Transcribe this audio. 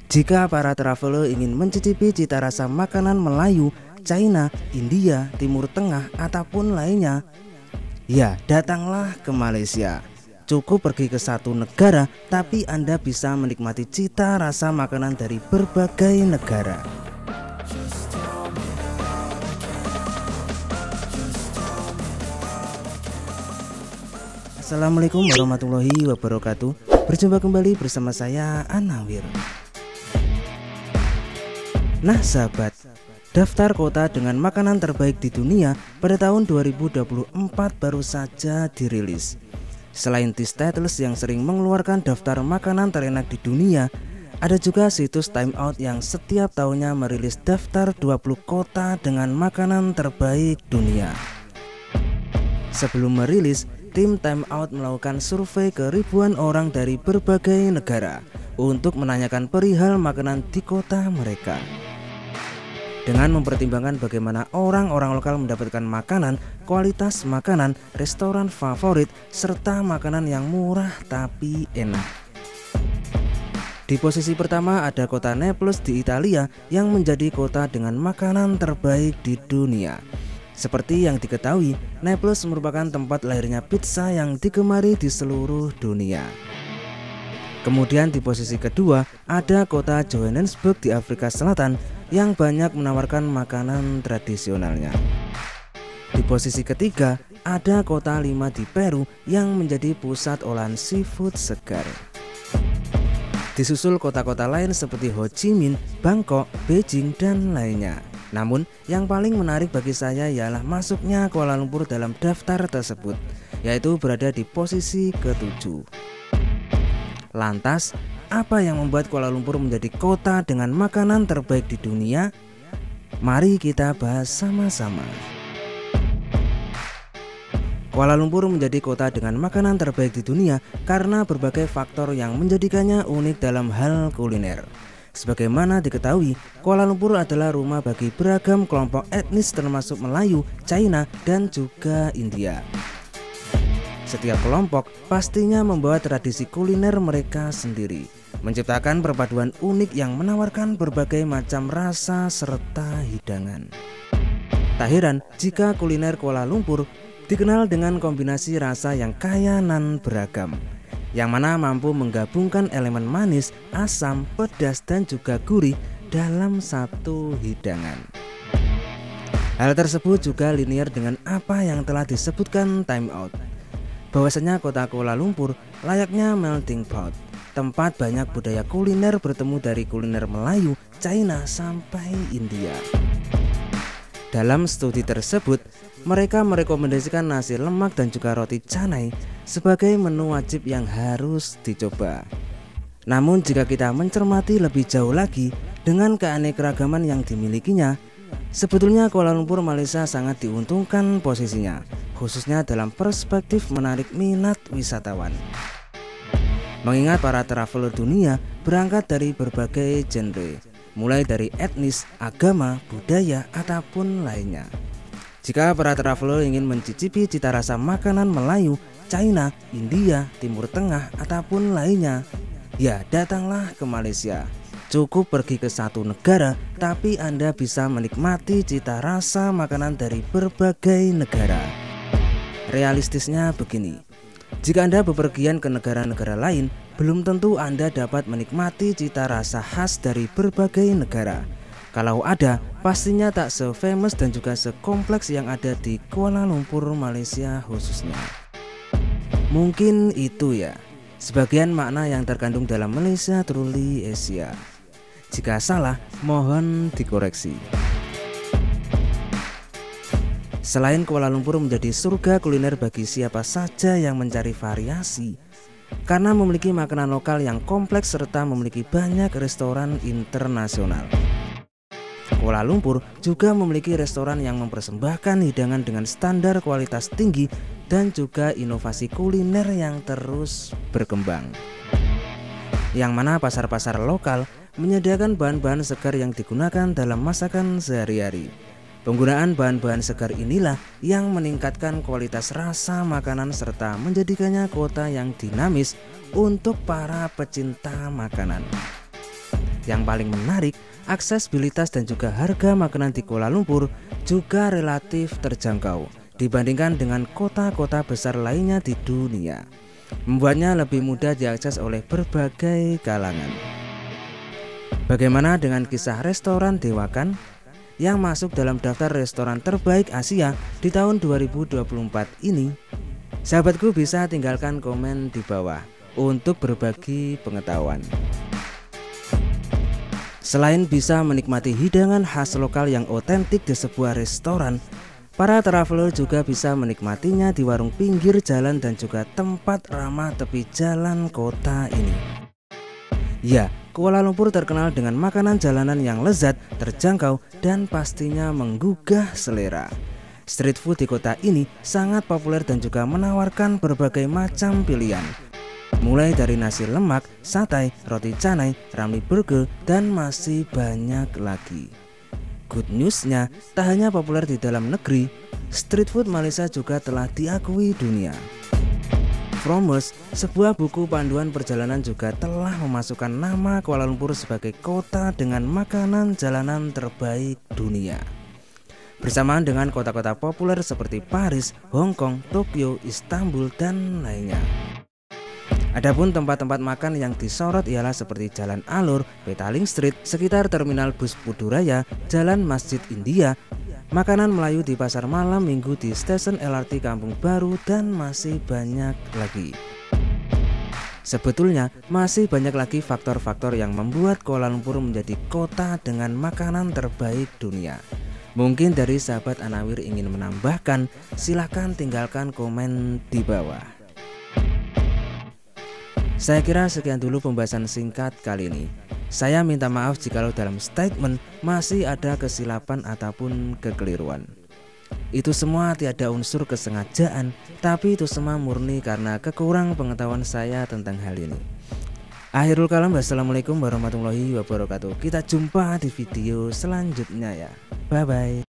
Jika para traveler ingin mencicipi cita rasa makanan Melayu, China, India, Timur Tengah, ataupun lainnya, ya datanglah ke Malaysia. Cukup pergi ke satu negara, tapi Anda bisa menikmati cita rasa makanan dari berbagai negara. Assalamualaikum warahmatullahi wabarakatuh. Berjumpa kembali bersama saya Anawir. Nah sahabat, daftar kota dengan makanan terbaik di dunia pada tahun 2024 baru saja dirilis. Selain Tistateless yang sering mengeluarkan daftar makanan terenak di dunia, ada juga situs Time Out yang setiap tahunnya merilis daftar 20 kota dengan makanan terbaik dunia. Sebelum merilis, tim Time Out melakukan survei ke ribuan orang dari berbagai negara untuk menanyakan perihal makanan di kota mereka. Dengan mempertimbangkan bagaimana orang-orang lokal mendapatkan makanan, kualitas makanan, restoran favorit, serta makanan yang murah tapi enak. Di posisi pertama ada kota Naples di Italia yang menjadi kota dengan makanan terbaik di dunia. Seperti yang diketahui, Naples merupakan tempat lahirnya pizza yang digemari di seluruh dunia. Kemudian di posisi kedua ada kota Johannesburg di Afrika Selatan yang banyak menawarkan makanan tradisionalnya. Di posisi ketiga ada kota Lima di Peru yang menjadi pusat olahan seafood segar. Disusul kota-kota lain seperti Ho Chi Minh, Bangkok, Beijing, dan lainnya. Namun yang paling menarik bagi saya ialah masuknya Kuala Lumpur dalam daftar tersebut, yaitu berada di posisi ke-7. Lantas, apa yang membuat Kuala Lumpur menjadi kota dengan makanan terbaik di dunia? Mari kita bahas sama-sama. Kuala Lumpur menjadi kota dengan makanan terbaik di dunia karena berbagai faktor yang menjadikannya unik dalam hal kuliner. Sebagaimana diketahui, Kuala Lumpur adalah rumah bagi beragam kelompok etnis termasuk Melayu, China, dan juga India. Setiap kelompok pastinya membawa tradisi kuliner mereka sendiri, menciptakan perpaduan unik yang menawarkan berbagai macam rasa serta hidangan. Tak heran jika kuliner Kuala Lumpur dikenal dengan kombinasi rasa yang kaya nan beragam, yang mana mampu menggabungkan elemen manis, asam, pedas, dan juga gurih dalam satu hidangan. Hal tersebut juga linear dengan apa yang telah disebutkan Time Out, bahwasanya kota Kuala Lumpur layaknya melting pot, tempat banyak budaya kuliner bertemu dari kuliner Melayu, China, sampai India. Dalam studi tersebut, mereka merekomendasikan nasi lemak dan juga roti canai sebagai menu wajib yang harus dicoba. Namun jika kita mencermati lebih jauh lagi dengan keanekaragaman yang dimilikinya, sebetulnya Kuala Lumpur Malaysia sangat diuntungkan posisinya, khususnya dalam perspektif menarik minat wisatawan. Mengingat para traveler dunia berangkat dari berbagai genre, mulai dari etnis, agama, budaya, ataupun lainnya. Jika para traveler ingin mencicipi cita rasa makanan Melayu, China, India, Timur Tengah, ataupun lainnya, ya datanglah ke Malaysia. Cukup pergi ke satu negara, tapi Anda bisa menikmati cita rasa makanan dari berbagai negara. Realistisnya begini, jika Anda bepergian ke negara-negara lain, belum tentu Anda dapat menikmati cita rasa khas dari berbagai negara. Kalau ada, pastinya tak se-famous dan juga sekompleks yang ada di Kuala Lumpur, Malaysia khususnya. Mungkin itu ya, sebagian makna yang terkandung dalam Malaysia Truly Asia. Jika salah, mohon dikoreksi. Selain Kuala Lumpur menjadi surga kuliner bagi siapa saja yang mencari variasi, karena memiliki makanan lokal yang kompleks serta memiliki banyak restoran internasional. Kuala Lumpur juga memiliki restoran yang mempersembahkan hidangan dengan standar kualitas tinggi dan juga inovasi kuliner yang terus berkembang. Yang mana pasar-pasar lokal menyediakan bahan-bahan segar yang digunakan dalam masakan sehari-hari. Penggunaan bahan-bahan segar inilah yang meningkatkan kualitas rasa makanan serta menjadikannya kota yang dinamis untuk para pecinta makanan. Yang paling menarik, aksesibilitas dan juga harga makanan di Kuala Lumpur juga relatif terjangkau dibandingkan dengan kota-kota besar lainnya di dunia, membuatnya lebih mudah diakses oleh berbagai kalangan. Bagaimana dengan kisah restoran Dewakan yang masuk dalam daftar restoran terbaik Asia di tahun 2024 ini? Sahabatku bisa tinggalkan komen di bawah untuk berbagi pengetahuan. Selain bisa menikmati hidangan khas lokal yang otentik di sebuah restoran, para traveler juga bisa menikmatinya di warung pinggir jalan dan juga tempat ramah tepi jalan kota ini. Ya, Kuala Lumpur terkenal dengan makanan jalanan yang lezat, terjangkau, dan pastinya menggugah selera. Street food di kota ini sangat populer dan juga menawarkan berbagai macam pilihan, mulai dari nasi lemak, satay, roti canai, ramly burger, dan masih banyak lagi. Good newsnya, tak hanya populer di dalam negeri, street food Malaysia juga telah diakui dunia. Fromers, sebuah buku panduan perjalanan juga telah memasukkan nama Kuala Lumpur sebagai kota dengan makanan jalanan terbaik dunia, bersamaan dengan kota-kota populer seperti Paris, Hong Kong, Tokyo, Istanbul, dan lainnya. Adapun tempat-tempat makan yang disorot ialah seperti Jalan Alur, Petaling Street, sekitar Terminal Bus Puduraya, Jalan Masjid India, makanan Melayu di Pasar Malam Minggu di stasiun LRT Kampung Baru, dan masih banyak lagi. Sebetulnya masih banyak lagi faktor-faktor yang membuat Kuala Lumpur menjadi kota dengan makanan terbaik dunia. Mungkin dari sahabat Anawir ingin menambahkan, silahkan tinggalkan komen di bawah. Saya kira sekian dulu pembahasan singkat kali ini. Saya minta maaf jikalau dalam statement masih ada kesilapan ataupun kekeliruan. Itu semua tiada unsur kesengajaan, tapi itu semua murni karena kekurang pengetahuan saya tentang hal ini. Akhirul kalam, wassalamualaikum warahmatullahi wabarakatuh. Kita jumpa di video selanjutnya ya. Bye bye.